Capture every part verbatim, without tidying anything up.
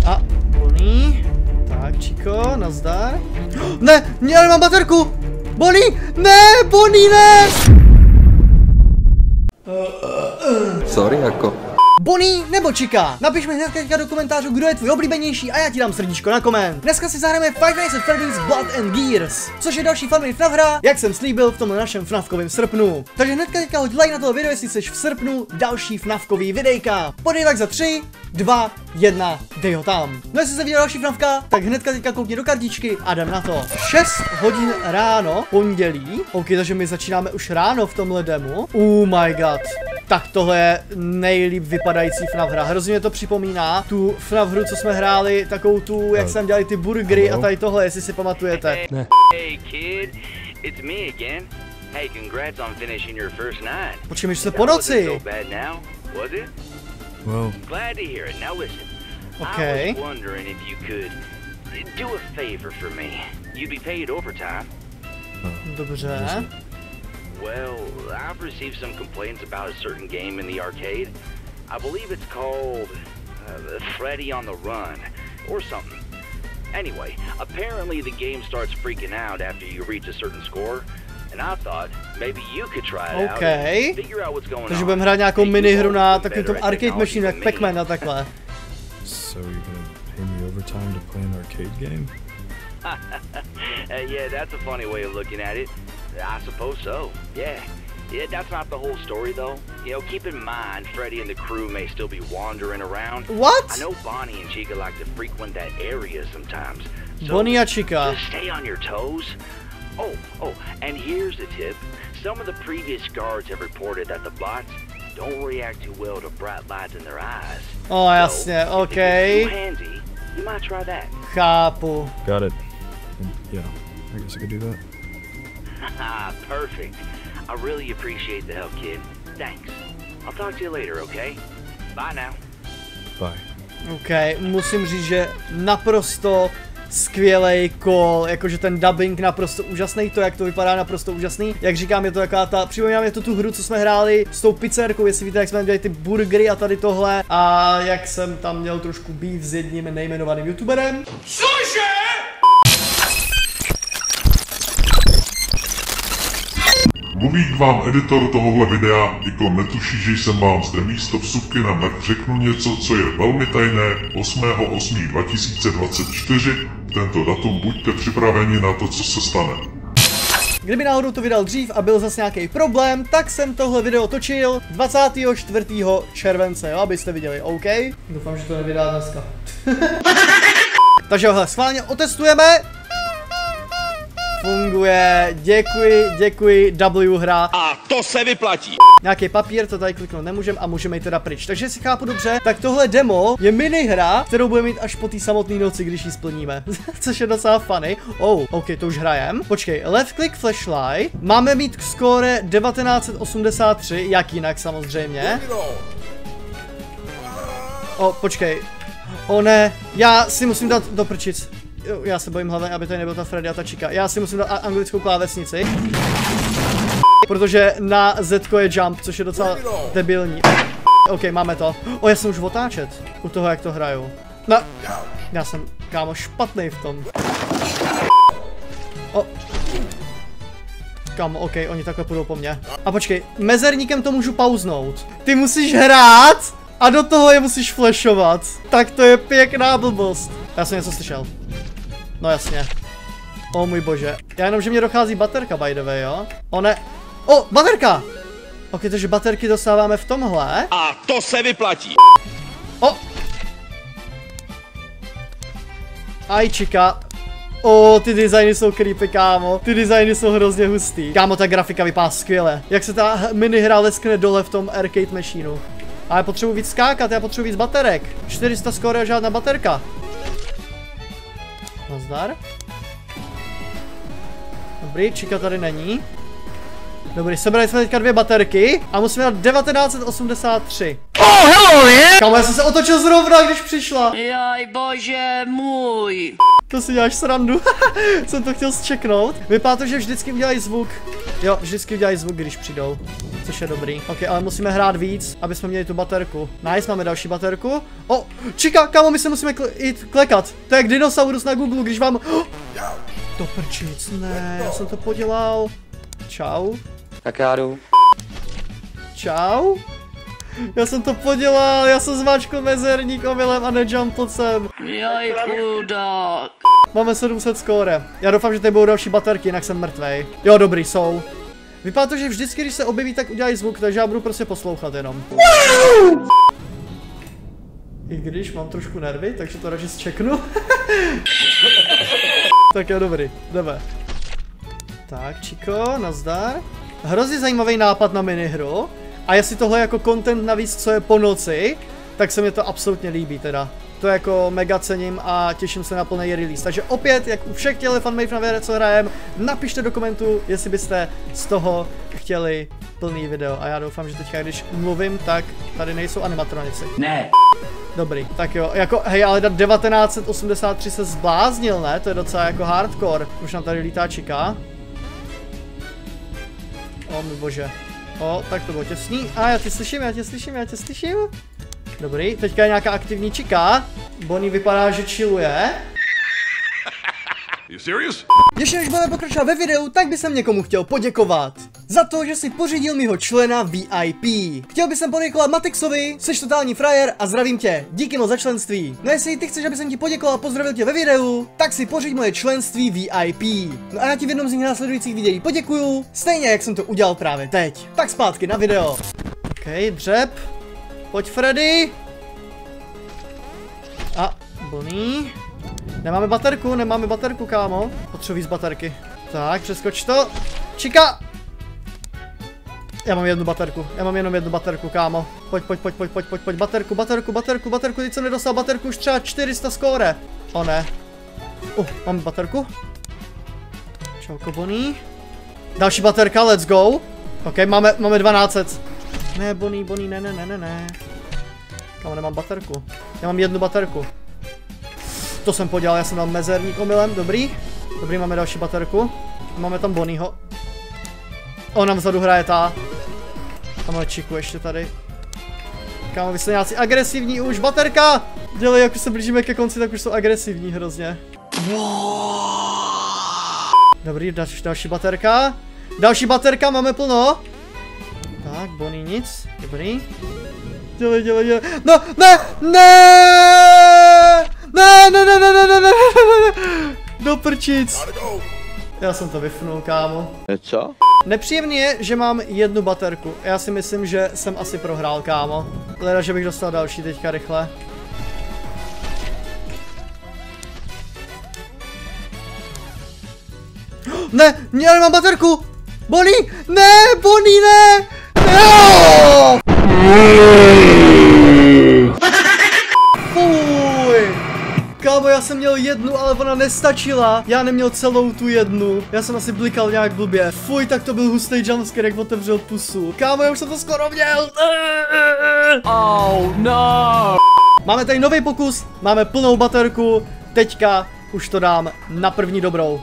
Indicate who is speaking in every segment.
Speaker 1: A, Bonnie. Tak, Chico, nazdar. Ne, já nemám baterku. Bonnie, ne, Bonnie, ne.
Speaker 2: Sorry, jako.
Speaker 1: Bonnie nebo Chica? Napiš mi hned teďka do komentářů, kdo je tvůj oblíbenější a já ti dám srdíčko na koment. Dneska si zahrajeme Five Nights at Freddy's Blood and Gears, což je další Family F N A F hra, jak jsem slíbil v tomhle našem FNAFkovém srpnu. Takže hnedka teďka hoď like na tohle video, jestli chceš v srpnu další FNAFkový videjka. Podej like za tři, dva, jedna, dej ho tam. No jestli se viděl další FNAFka, tak hnedka teďka koukni do kartičky a jdem na to. šest hodin ráno, pondělí. OK, takže my začínáme už ráno v tomhle demo. Oh my god. Tak tohle je nejlíp vypadající F N A F hra. Hrozně mě to připomíná tu F N A F hru, co jsme hráli, takovou tu, jak jsem dělali ty burgery a tady tohle, jestli si pamatujete.
Speaker 3: Ne. Hey kid, it's me again. Hey, congrats on finishing your first night.
Speaker 1: Počkej, se po noci.
Speaker 3: Well, glad to hear it. Now listen.
Speaker 1: Okay.
Speaker 3: I was wondering if you could do a favor for me. You'd be paid overtime.
Speaker 1: Dobře.
Speaker 3: Well, I've received some complaints about a certain game in the arcade. I believe it's called uh, Freddy on the Run or something. Anyway, apparently the game starts freaking out after you reach a certain score. And I thought maybe you could try it out and figure out what's going on.
Speaker 1: Takže budeme hrát nějakou minihru na takovém tom arcade machine, jak Pac-Man a takhle.
Speaker 4: So you're gonna pay me overtime to play an arcade game?
Speaker 3: uh, yeah, that's a funny way of looking at it. I suppose so. Yeah. Yeah, that's not the whole story though. You know, keep in mind, Freddy and the crew may still be wandering around.
Speaker 1: What?
Speaker 3: I know Bonnie and Chica like to frequent that area sometimes. So
Speaker 1: Bonnie and Chica.
Speaker 3: Just stay on your toes. Oh, oh, and here's a tip. Some of the previous guards have reported that the bots don't react too well to bright lights in their eyes.
Speaker 1: Oh, jasně,
Speaker 3: so,
Speaker 1: okay.
Speaker 3: If it's too handy, you might try that.
Speaker 1: Chápu.
Speaker 4: Got it. Yeah, I guess I could do that.
Speaker 3: Haha, perfect. I really appreciate the help, kid. Thanks. I'll talk to you later, okay? Bye now.
Speaker 4: Bye.
Speaker 1: OK, musím říct, že naprosto skvělej call, jakože ten dubbing naprosto úžasný, to jak to vypadá naprosto úžasný. Jak říkám, je to taková ta, připomínám je to tu hru, co jsme hráli s tou pizzerkou, jestli víte, jak jsme dělali ty burgery a tady tohle. A jak jsem tam měl trošku beef s jedním nejmenovaným youtuberem. Cože?
Speaker 5: Mluví k vám editor tohohle videa, Nikol netuší, že jsem vám zde místo vsuvky na mrk řeknu něco, co je velmi tajné. osmého osmého dva tisíce dvacet čtyři, v tento datum buďte připraveni na to, co se stane.
Speaker 1: Kdyby náhodou to vydal dřív a byl zase nějaký problém, tak jsem tohle video točil dvacátého čtvrtého července, jo, abyste viděli, OK? Doufám, že to nevydá dneska. Takže hele, schválně otestujeme. Funguje, děkuji, děkuji, W hra.
Speaker 6: A to se vyplatí.
Speaker 1: Nějaký papír, to tady kliknout nemůžeme a můžeme jít teda pryč. Takže si chápu dobře, tak tohle demo je minihra, kterou budeme mít až po té samotné noci, když ji splníme. Což je docela funny. Oh, OK, to už hrajem. Počkej, left click flashlight. Máme mít skóre devatenáct set osmdesát tři, jak jinak samozřejmě. O, počkej. O ne, já si musím dát do prčic. Já se bojím hlavně, aby tady nebyl ta Freddy a ta Chica. Já si musím dát anglickou klávesnici. Protože na Z je jump, což je docela debilní. OK, máme to. O, já jsem už otáčet u toho, jak to hraju. No, já jsem, kámo, špatnej v tom. O. Kámo, OK, oni takhle půjdou po mně. A počkej, mezerníkem to můžu pauznout. Ty musíš hrát a do toho je musíš flashovat. Tak to je pěkná blbost. Já jsem něco slyšel. No jasně. O můj bože. Já jenom, že mě dochází baterka, by the way, jo? O ne. O, baterka! Ok, takže baterky dostáváme v tomhle.
Speaker 6: A to se vyplatí.
Speaker 1: O! Aj, Chica. O, ty designy jsou creepy, kámo. Ty designy jsou hrozně hustý. Kámo, ta grafika vypadá skvěle. Jak se ta minihra leskne dole v tom arcade machineu. A já potřebuji víc skákat, já potřebuji víc baterek. čtyři sta skóre a žádná baterka. Nazdar. Dobrý, Chica tady není. Dobrý, sebrali jsme teďka dvě baterky a musíme dát devatenáct set osmdesát tři.
Speaker 6: Oh, hello, yeah.
Speaker 1: Kámo, já jsem se otočil zrovna, když přišla.
Speaker 7: Jaj, bože můj.
Speaker 1: To si děláš srandu. Jsem to chtěl zčeknout. Vypadá to, že vždycky udělají zvuk. Jo, vždycky udělají zvuk, když přijdou. což je dobrý. Ok, ale musíme hrát víc, aby jsme měli tu baterku. Nice, máme další baterku. O, čika, kámo, my se musíme kl jít klekat. To je jak dinosaurus na Google, když vám... Oh, to prčic, ne, já jsem to podělal. Čau.
Speaker 2: Tak já jdu.
Speaker 1: Čau. Já jsem to podělal, já jsem zmáčkl mezerník omylem a nejumpl jsem.
Speaker 7: Jaj, chudák.
Speaker 1: Máme sedm set skóre. Já doufám, že tady budou další baterky, jinak jsem mrtvej. Jo, dobrý, jsou. Vypadá to, že vždycky, když se objeví, tak udělají zvuk, takže já budu prostě poslouchat jenom. I když mám trošku nervy, takže to radši zčeknu. Tak jo, dobrý, jdeme. Tak, Čiko, nazdar. Hrozně zajímavý nápad na minihru. A jestli tohle je jako content navíc, co je po noci, tak se mi to absolutně líbí teda. To jako mega cením a těším se na plný release. Takže opět, jak u všech těle fanmade FNAF, co hrajem, napište do komentu, jestli byste z toho chtěli plný video. A já doufám, že teďka, když mluvím, tak tady nejsou animatronici.
Speaker 7: Ne.
Speaker 1: Dobrý, tak jo, jako, hej, ale devatenáct set osmdesát tři se zbláznil, ne? To je docela jako hardcore. Už nám tady lítá Čika. O můj bože. O, tak to bylo těsný. A já tě slyším, já tě slyším, já tě slyším. Dobrý, teďka je nějaká aktivní Čika. Bonnie vypadá, že chilluje. Ještě než budeme pokračovat ve videu, tak bych jsem někomu chtěl poděkovat za to, že si pořídil mýho člena V I P. Chtěl bych sem poděkovat Matexovi, jsi totální frajer a zdravím tě. Díky moc za členství. No jestli ty chceš, aby jsem ti poděkoval a pozdravil tě ve videu, tak si pořiď moje členství V I P. No a já ti v jednom z nich následujících videí poděkuju, stejně jak jsem to udělal právě teď. Tak zpátky na video. OK, dřep. Pojď Freddy. A Bonnie. Nemáme baterku, nemáme baterku, kámo. Potřebuji víc baterky. Tak, přeskoč to. Čika! Já mám jednu baterku, já mám jenom jednu baterku, kámo. Pojď, pojď, pojď, pojď, pojď, pojď, pojď, baterku, baterku, baterku, baterku, teď jsem nedostal baterku, už třeba čtyři sta skóre. O ne. Uh, máme baterku. Čauko, Bonnie. Další baterka, let's go. Ok, máme, máme dvanáct set. Ne, Bonnie, Bonnie, ne, ne, ne, ne, ne. Kámo, nemám baterku. Já mám jednu baterku. To jsem podělal, já jsem dal mezerník omylem, dobrý. Dobrý, máme další baterku. Máme tam Bonnieho. O, nám vzadu hraje ta. A máme Čiku ještě tady. Kámo, vy jste nějací agresivní už, baterka! Dělej, jak se blížíme ke konci, tak už jsou agresivní hrozně. Dobrý, další, další baterka. Další baterka, máme plno. Tak, Bonnie nic, dobrý. Dělej, dělej, dělej. No, ne, ne! Ne, ne, ne, ne, ne, ne, ne, ne, do prčic. Já jsem to vyfnul, kámo.
Speaker 6: Co?
Speaker 1: Nepříjemný je, že mám jednu baterku. Já si myslím, že jsem asi prohrál, kámo. Leda, že bych dostal další teďka rychle. Ne, já nemám baterku. Bonnie, ne, Bonnie, ne. No! Fuj. Kámo, já jsem měl jednu, ale ona nestačila. Já neměl celou tu jednu. Já jsem asi blikal nějak blbě. Fuj, tak to byl hustý jumpscare, jak otevřel pusu. Kámo, já už jsem to skoro měl.
Speaker 6: Oh no!
Speaker 1: Máme tady nový pokus, máme plnou baterku. Teďka už to dám na první dobrou.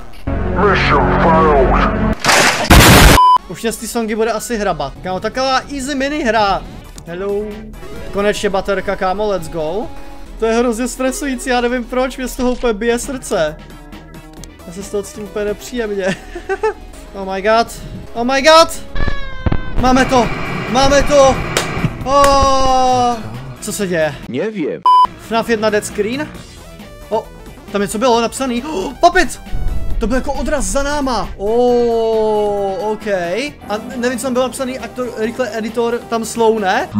Speaker 1: Už mě z ty songy bude asi hrabat. Kámo, taková easy mini hra. Hello. Konečně baterka, kámo, let's go. To je hrozně stresující, já nevím proč, mě z toho úplně bije srdce. Já se z toho cítím úplně nepříjemně. Oh my god. Oh my god. Máme to. Máme to. Oh. Co se děje?
Speaker 6: Nevím.
Speaker 1: FNAF jedna dead screen. O, tam něco bylo napsaný. Oh, Popit! To byl jako odraz za náma. Oh, OK. A nevím, co tam bylo napsaný, aktor, rychle editor, tam slow, ne?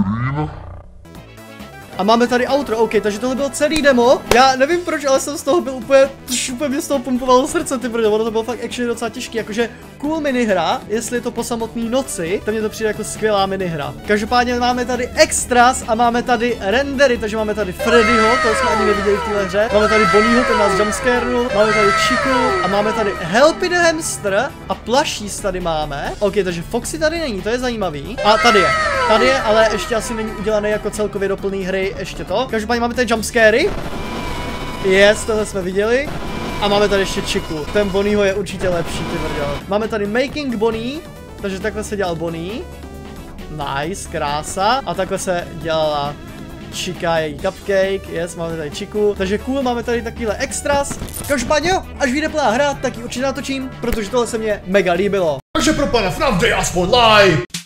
Speaker 1: A máme tady outro, OK, takže tohle bylo celý demo. Já nevím proč, ale jsem z toho byl úplně, úplně mě z toho pumpovalo srdce, ty brdo, ono to bylo fakt actually docela těžký, jakože cool minihra, jestli je to po samotné noci, tak mně to přijde jako skvělá minihra. Každopádně máme tady extras a máme tady rendery, takže máme tady Freddyho, to jsme ani neviděli v téhle hře, máme tady Bonnieho, ten nás jumpscarnul, máme tady Chiku a máme tady Helpy the Hamster a Plushies tady máme. OK, takže Foxy tady není, to je zajímavý. A tady je, tady je, ale ještě asi není udělaný jako celkově do plný hry. Ještě to. Každopádně máme tady jumpscary. Yes, tohle jsme viděli. A máme tady ještě Chiku. Ten Bonnieho je určitě lepší, ty vrděl. Máme tady Making Bonnie. Takže takhle se dělal Bonnie. Nice, krása. A takhle se dělala Chica, její cupcake, yes, máme tady Chiku. Takže cool, máme tady takovýhle extras. Každopádně jo, až vyjde plná hra, tak ji určitě natočím, protože tohle se mě mega líbilo.
Speaker 8: Takže pro pana F NAF dej aspoň like!